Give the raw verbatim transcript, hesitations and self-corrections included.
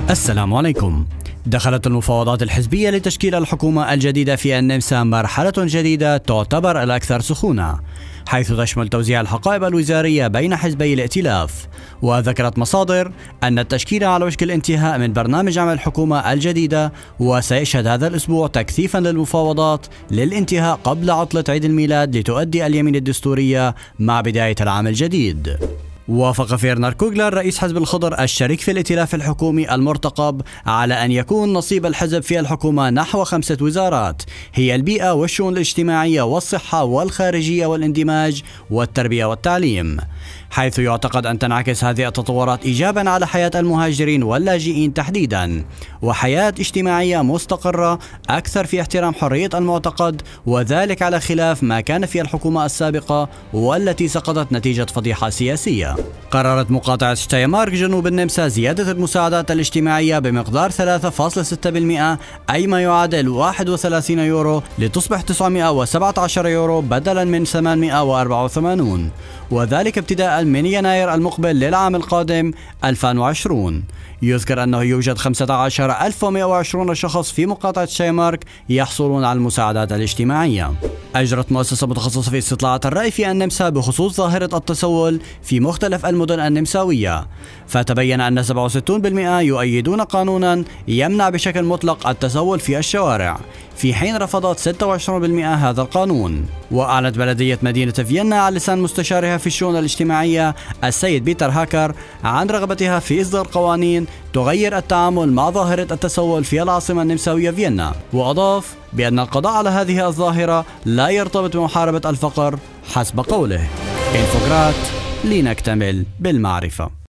السلام عليكم. دخلت المفاوضات الحزبية لتشكيل الحكومة الجديدة في النمسا مرحلة جديدة تعتبر الأكثر سخونة، حيث تشمل توزيع الحقائب الوزارية بين حزبي الائتلاف. وذكرت مصادر أن التشكيل على وشك الانتهاء من برنامج عمل الحكومة الجديدة، وسيشهد هذا الأسبوع تكثيفا للمفاوضات للانتهاء قبل عطلة عيد الميلاد لتؤدي اليمين الدستورية مع بداية العام الجديد. وافق فيرنر كوغلر رئيس حزب الخضر الشريك في الائتلاف الحكومي المرتقب على أن يكون نصيب الحزب في الحكومة نحو خمسة وزارات هي البيئة والشؤون الاجتماعية والصحة والخارجية والاندماج والتربية والتعليم، حيث يعتقد أن تنعكس هذه التطورات إيجابا على حياة المهاجرين واللاجئين تحديدا، وحياة اجتماعية مستقرة أكثر في احترام حرية المعتقد، وذلك على خلاف ما كان في الحكومة السابقة والتي سقطت نتيجة فضيحة سياسية. قررت مقاطعة شتايمارك جنوب النمسا زيادة المساعدات الاجتماعية بمقدار ثلاثة فاصلة ستة بالمئة، أي ما يعادل واحد وثلاثين يورو، لتصبح تسعمئة وسبعة عشر يورو بدلا من ثمانمئة وأربعة وثمانين، وذلك ابتداء من يناير المقبل للعام القادم ألفين وعشرين. يذكر أنه يوجد خمسة عشر ألف ومئة وعشرين شخص في مقاطعة شتايمارك يحصلون على المساعدات الاجتماعية. أجرت مؤسسة متخصصة في استطلاعات الرأي في النمسا بخصوص ظاهرة التسول في مختلف المدن النمساوية، فتبين أن سبعة وستين بالمئة يؤيدون قانونا يمنع بشكل مطلق التسول في الشوارع، في حين رفضت ستة وعشرين بالمئة هذا القانون. وأعلنت بلدية مدينة فيينا على لسان مستشارها في الشؤون الاجتماعية السيد بيتر هاكر عن رغبتها في إصدار قوانين تغير التعامل مع ظاهرة التسول في العاصمة النمساوية فيينا، وأضاف بأن القضاء على هذه الظاهرة لا يرتبط بمحاربة الفقر حسب قوله. إنفوغرات لنكتمل بالمعرفة.